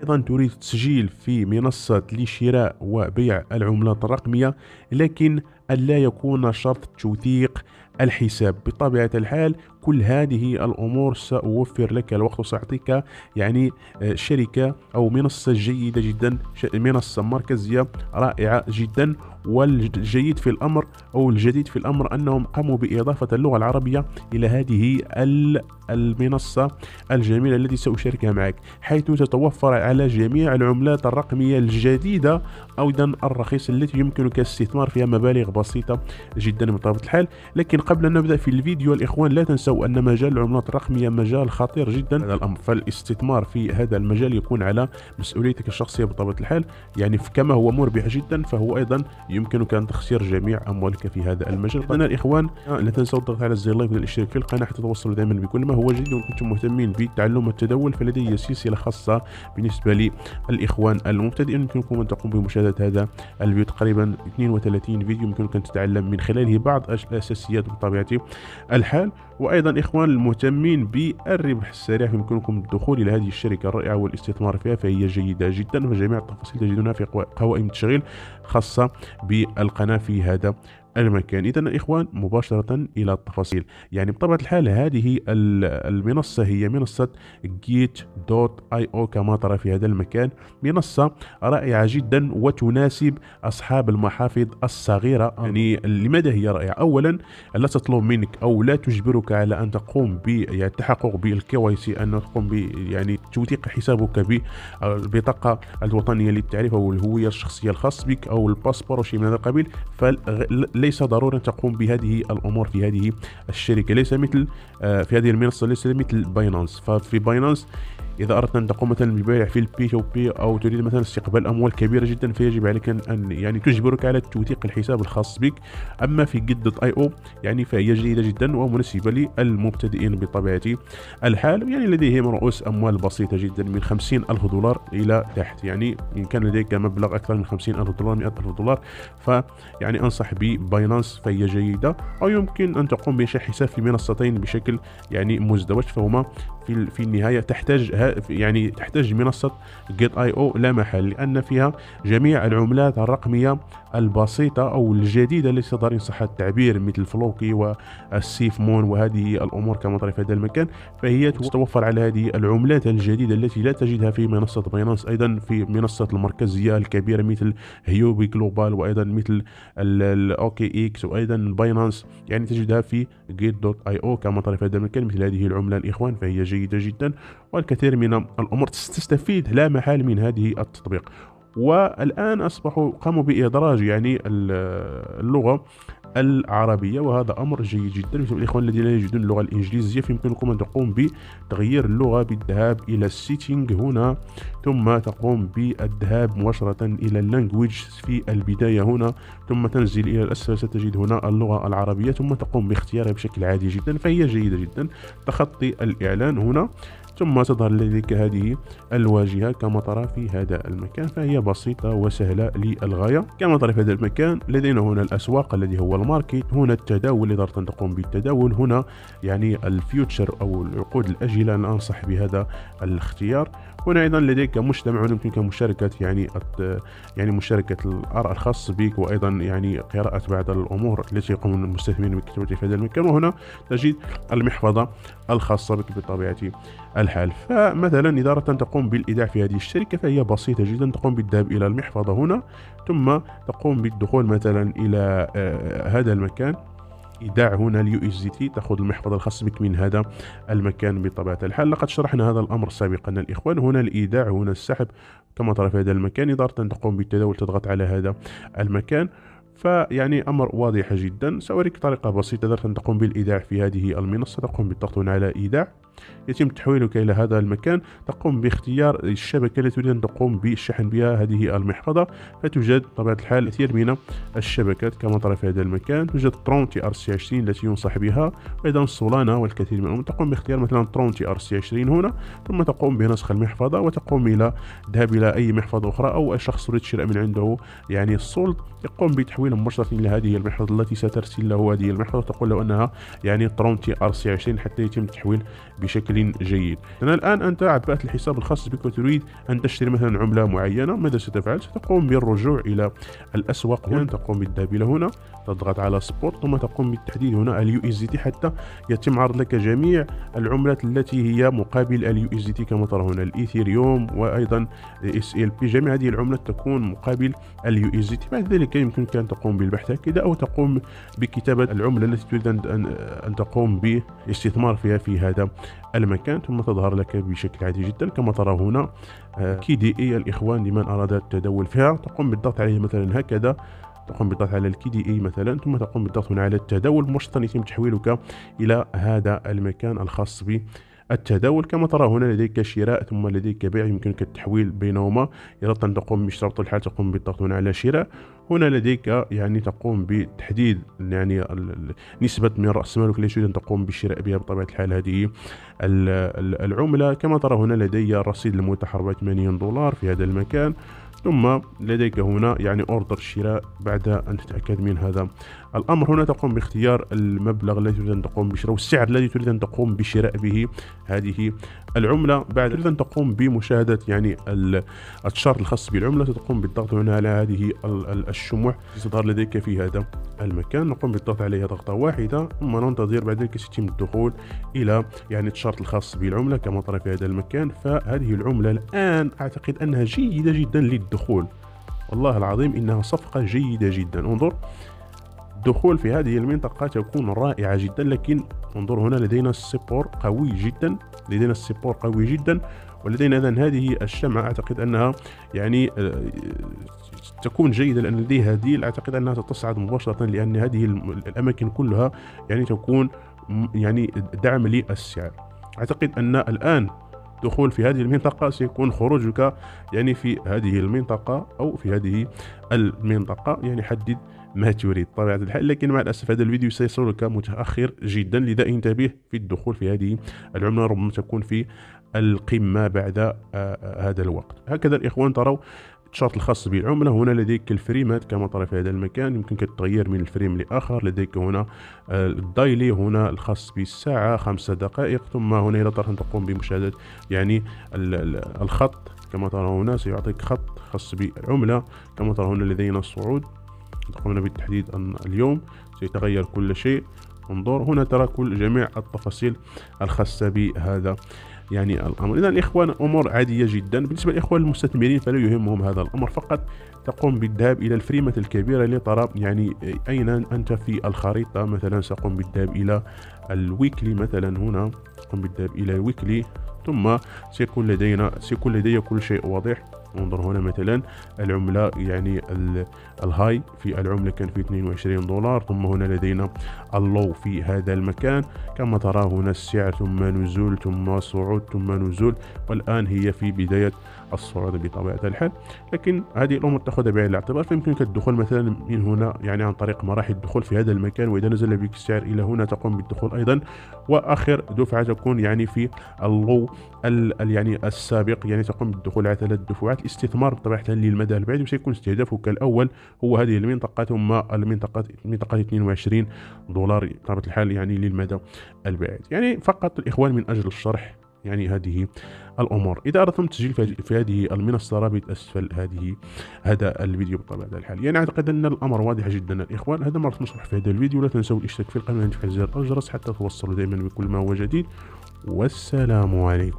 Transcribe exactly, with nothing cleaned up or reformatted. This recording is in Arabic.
أيضا تريد التسجيل في منصة لشراء وبيع العملات الرقمية، لكن ألا يكون شرط توثيق الحساب. بطبيعة الحال كل هذه الأمور سأوفر لك الوقت وسأعطيك يعني شركة أو منصة جيدة جدا، منصة مركزية رائعة جدا. والجيد في الأمر أو الجديد في الأمر أنهم قاموا بإضافة اللغة العربية إلى هذه المنصة الجميلة التي سأشاركها معك، حيث تتوفر على جميع العملات الرقمية الجديدة أيضا الرخيصة التي يمكنك الاستثمار فيها مبالغ بسيطة جدا بطبيعة الحال. لكن قبل أن نبدأ في الفيديو الإخوان، لا تنسوا أن مجال العملات الرقمية مجال خطير جدا هذا الأمر، فالاستثمار في هذا المجال يكون على مسؤوليتك الشخصية بطبيعة الحال. يعني كما هو مربح جدا فهو أيضا يمكنك أن تخسر جميع أموالك في هذا المجال. إذن الإخوان لا تنسوا الضغط على زر لايك والاشتراك في القناة حتى توصلوا دائما بكل ما هو جديد. وكنتم مهتمين بالتعلم والتداول فلدي سلسلة خاصة بالنسبة للإخوان المبتدئين، يمكنكم أن تقوموا بمشاهدة هذا الفيديو، تقريبا اثنين وثلاثين فيديو يمكنك أن تتعلم من خلاله بعض الأساسيات بطبيعة الحال. وأيضا إخوان المهتمين بالربح السريع يمكنكم الدخول إلى هذه الشركة الرائعة والاستثمار فيها، فهي جيدة جدا، فجميع التفاصيل تجدونها في قوائم التشغيل خاصة بالقناة في هذا المكان. إذن الإخوان مباشرة إلى التفاصيل. يعني بطبيعة الحال هذه المنصة هي منصة جيت دوت آي أو كما ترى في هذا المكان، منصة رائعة جدا وتناسب أصحاب المحافظ الصغيرة. يعني لماذا هي رائعة؟ أولا لا تطلب منك أو لا تجبرك على أن تقوم بالتحقق بالكي واي سي، أن تقوم ب يعني توثيق حسابك بالبطاقة الوطنية للتعريف أو الهوية الشخصية الخاص بك أو الباسبور أو شيء من هذا القبيل. فليس ضروري أن تقوم بهذه الأمور في هذه الشركة، ليس مثل في هذه المنصة، ليس مثل باينانس. ففي باينانس إذا أردت أن تقوم مثلا ببيع في البي تو بي أو تريد مثلا استقبال أموال كبيرة جدا فيجب عليك أن يعني تجبرك على توثيق الحساب الخاص بك. أما في جيت دوت آي أو يعني فهي جيدة جدا ومناسبة للمبتدئين بطبيعة الحال، يعني لديهم رؤوس أموال بسيطة جدا من خمسين ألف دولار إلى تحت. يعني إن كان لديك مبلغ أكثر من خمسين ألف دولار مئة ألف دولار فيعني أنصح بباينانس فهي جيدة، أو يمكن أن تقوم بإنشاء حساب في منصتين بشكل يعني مزدوج، فهما في في النهاية تحتاج يعني تحتاج منصة جيت آي أو لا محل، لأن فيها جميع العملات الرقمية البسيطة أو الجديدة التي تظهر إن صح التعبير، مثل فلوكي والسيف مون وهذه الأمور كما ترى في هذا المكان. فهي تتوفر على هذه العملات الجديدة التي لا تجدها في منصة باينانس، أيضا في منصة المركزية الكبيرة مثل هيوبي جلوبال، وأيضا مثل الأوكي إكس، وأيضا باينانس يعني تجدها في جيت دوت آي أو كما ترى في هذا المكان. مثل هذه العملة الإخوان فهي جيدة جدا، والكثير من الأمور تستفيد لا محال من هذه التطبيق. والآن أصبحوا قاموا بإدراج يعني اللغة العربية، وهذا أمر جيد جدا. مثل الإخوان الذين لا يجدون اللغة الإنجليزية فيمكنكم أن تقوم بتغيير اللغة بالذهاب إلى السيتنج هنا، ثم تقوم بالذهاب مباشرة إلى اللانجويج في البداية هنا، ثم تنزل إلى الأسفل ستجد هنا اللغة العربية، ثم تقوم باختيارها بشكل عادي جدا، فهي جيدة جدا. تخطي الإعلان هنا، ثم تظهر لديك هذه الواجهة كما ترى في هذا المكان، فهي بسيطة وسهلة للغاية. كما ترى في هذا المكان لدينا هنا الأسواق الذي هو الماركت، هنا التداول إذا أردت أن تقوم بالتداول، هنا يعني الفيوتشر أو العقود الأجلة، أنا أنصح بهذا الاختيار. هنا أيضا لديك مجتمع يمكنك مشاركة يعني يعني مشاركة الآراء الخاص بك، وأيضا يعني قراءة بعض الأمور التي يقوم المستثمرين بكتابتها في هذا المكان. وهنا تجد المحفظة الخاصة بك بطبيعة الحال. فمثلا إذا أردت أن تقوم بالإيداع في هذه الشركة فهي بسيطة جدا، تقوم بالذهاب إلى المحفظة هنا، ثم تقوم بالدخول مثلا إلى آه هذا المكان، إيداع هنا اليو اس دي تي، تأخذ المحفظة الخاصة بك من هذا المكان بطبيعة الحال. لقد شرحنا هذا الأمر سابقا الإخوان. هنا الإيداع، هنا السحب كما ترى في هذا المكان. إذا أردت أن تقوم بالتداول تضغط على هذا المكان، فيعني أمر واضح جدا. سأوريك طريقة بسيطة. إذا أردت أن تقوم بالإيداع في هذه المنصة تقوم بالضغط هنا على إيداع، يتم تحويلك إلى هذا المكان، تقوم باختيار الشبكة التي تريد أن تقوم بالشحن بها هذه المحفظة. فتوجد بطبيعة الحال كثير من الشبكات كما ترى في هذا المكان. توجد ترون تي ار سي عشرين التي ينصح بها، وأيضا سولانا والكثير منهم. تقوم باختيار مثلا ترون تي ار سي عشرين هنا، ثم تقوم بنسخ المحفظة وتقوم إلى الذهاب إلى أي محفظة أخرى، أو أي شخص يريد شراء من عنده يعني السولد يقوم بتحويله مباشرة إلى هذه المحفظة التي سترسل له هذه المحفظة، تقول له أنها يعني ترون تي ار سي عشرين حتى يتم التحويل بشكل جيد. أنا الآن أنت عبأت الحساب الخاص بك وتريد أن تشتري مثلا عملة معينة، ماذا ستفعل؟ ستقوم بالرجوع إلى الأسواق هنا، تقوم بالذهاب إلى هنا، تضغط على سبوت، ثم تقوم بالتحديد هنا اليو اس دي تي حتى يتم عرض لك جميع العملات التي هي مقابل اليو اس دي تي كما ترى هنا، الايثيريوم وايضا اس ال بي، جميع هذه العملات تكون مقابل اليو اس دي تي. بعد ذلك يمكنك ان تقوم بالبحث هكذا او تقوم بكتابة العملة التي تريد ان ان تقوم باستثمار فيها في هذا المكان، ثم تظهر لك بشكل عادي جدا كما ترى هنا كي دي اي الاخوان لمن اراد التداول فيها. تقوم بالضغط عليه مثلا هكذا، تقوم بالضغط على الكي دي اي مثلا، ثم تقوم بالضغط هنا على التداول، مباشرة يتم تحويلك الى هذا المكان الخاص بالتداول. كما ترى هنا لديك شراء ثم لديك بيع، يمكنك التحويل بينهما. إذا أردت أن تقوم بشراء بطبيعة الحال تقوم بالضغط هنا على شراء. هنا لديك يعني تقوم بتحديد يعني نسبة من رأس مالك التي تريد أن تقوم بالشراء بها بطبيعة الحال هذه العملة. كما ترى هنا لدي رصيد المتاح أربعة وثمانين دولار في هذا المكان، ثم لديك هنا يعني اوردر الشراء بعد ان تتاكد من هذا الامر. هنا تقوم باختيار المبلغ الذي تريد ان تقوم بشراء والسعر الذي تريد ان تقوم بالشراء به هذه العمله. بعد تريد ان تقوم بمشاهده يعني الشارت الخاص بالعمله، تقوم بالضغط هنا على هذه الشموع تظهر لديك في هذا المكان، نقوم بالضغط عليها ضغطه واحده ثم ننتظر. بعد ذلك سيتم الدخول الى يعني الشارت الخاص بالعمله كما ترى في هذا المكان. فهذه العمله الان اعتقد انها جيده جدا للدخول، والله العظيم انها صفقه جيده جدا. انظر الدخول في هذه المنطقه تكون رائعه جدا، لكن انظر هنا لدينا السبور قوي جدا، لدينا السبور قوي جدا، ولدينا اذا هذه الشمعه اعتقد انها يعني تكون جيده لان لديها ديل، اعتقد انها ستصعد مباشره لان هذه الاماكن كلها يعني تكون يعني دعم للسعر. اعتقد ان الان دخول في هذه المنطقة سيكون خروجك يعني في هذه المنطقة أو في هذه المنطقة، يعني حدد ما تريد طبيعة الحال. لكن مع الأسف هذا الفيديو سيصلك متأخر جدا، لذا انتبه في الدخول في هذه العملة، ربما تكون في القمة بعد هذا الوقت. هكذا الإخوان تروا الشارت الخاص بالعملة. هنا لديك الفريمات كما ترى في هذا المكان، يمكنك التغيير من الفريم لآخر. لديك هنا الدايلي هنا الخاص بالساعة خمسة دقائق، ثم هنا إذا أردت أن تقوم بمشاهدة يعني الخط كما ترى هنا سيعطيك خط خاص بالعملة. كما ترى هنا لدينا الصعود، قمنا بالتحديد أن اليوم سيتغير كل شيء. انظر هنا ترى كل جميع التفاصيل الخاصة بهذا يعني الامر. اذا الاخوان امور عاديه جدا. بالنسبه للاخوان المستثمرين فلا يهمهم هذا الامر، فقط تقوم بالذهاب الى الفريمات الكبيره لترى يعني اين انت في الخريطه. مثلا سأقوم بالذهاب الى الويكلي مثلا، هنا تقوم بالذهاب الى الويكلي، ثم سيكون لدينا سيكون لدي كل شيء واضح. انظر هنا مثلا العملة يعني الهاي في العملة كان في اثنين وعشرين دولار، ثم هنا لدينا اللو في هذا المكان كما ترى هنا السعر، ثم نزول ثم صعود ثم نزول، والآن هي في بداية الصعود بطبيعة الحال. لكن هذه الأمور تأخذها بعين الاعتبار. فيمكنك الدخول مثلا من هنا يعني عن طريق مراحل الدخول في هذا المكان، وإذا نزل بك السعر إلى هنا تقوم بالدخول أيضا، وآخر دفعة تكون يعني في اللو يعني السابق، يعني تقوم بالدخول على ثلاث دفعات. الاستثمار بطبيعة الحال للمدى البعيد، وسيكون استهدافك الأول هو هذه المنطقة، ثم المنطقة منطقة اثنين وعشرين دولار بطبيعة الحال يعني للمدى البعيد. يعني فقط الإخوان من أجل الشرح يعني هذه الأمور. إذا أردتم التسجيل في هذه المنصة رابط أسفل هذه هذا الفيديو بطبيعة الحال. يعني أعتقد أن الأمر واضح جدا الإخوان. هذا ما نشرح في هذا الفيديو. لا تنسوا الاشتراك في القناة وتفعيل زر الجرس حتى توصلوا دائما بكل ما هو جديد. والسلام عليكم.